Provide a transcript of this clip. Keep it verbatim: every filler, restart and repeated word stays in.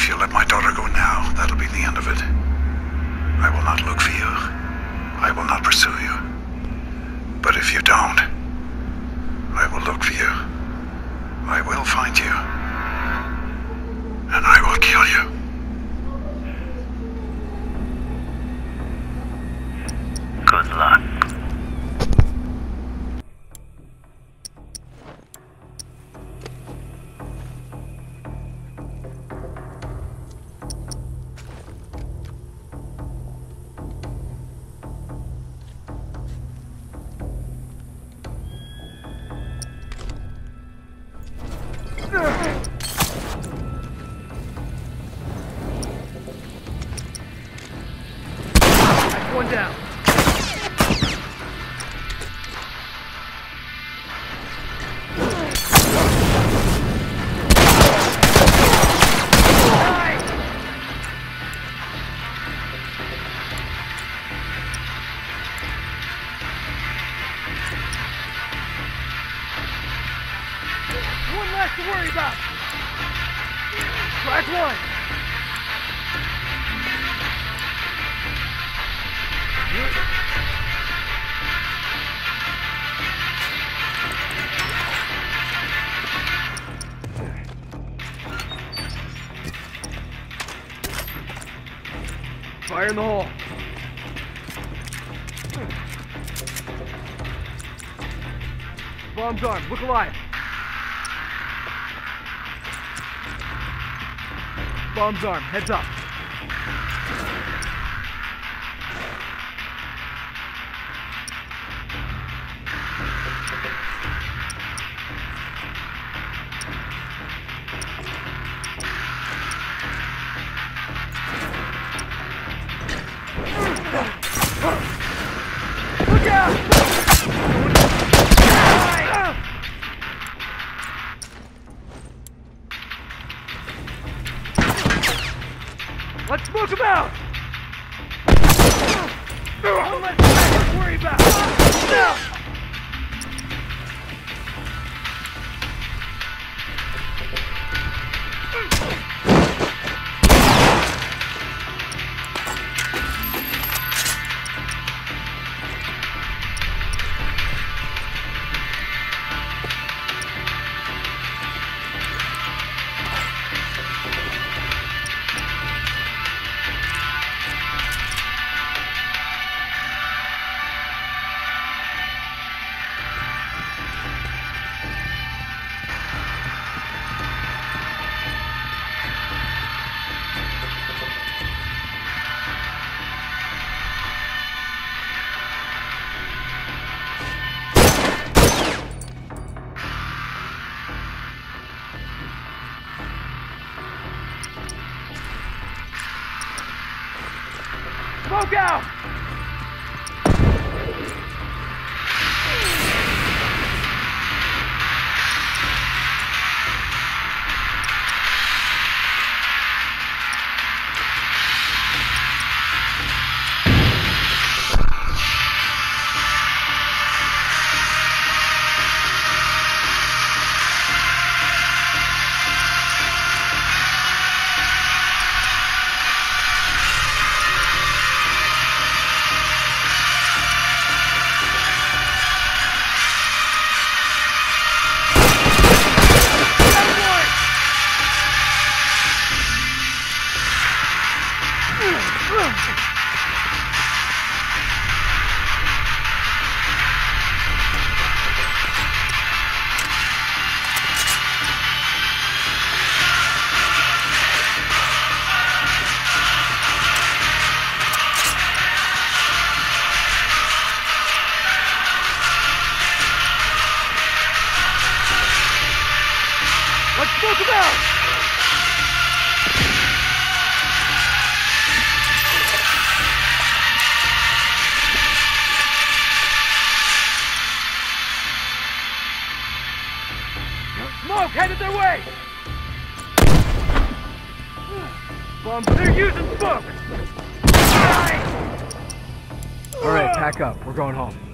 If you let my daughter go now, that'll be the end of it. I will not look for you. I will not pursue you. But if you don't, I will look for you. I will find you. And I will kill you. Good luck. One down. One less to worry about. Crack one. Fire in the hole. Bomb's armed. Look alive. Bomb's armed. Heads up. Look out! Let's smoke him out! Don't let the worry about it! Smoke out! Let's smoke him out! Smoke headed their way! Bombs, they're using smoke! Alright, pack up. We're going home.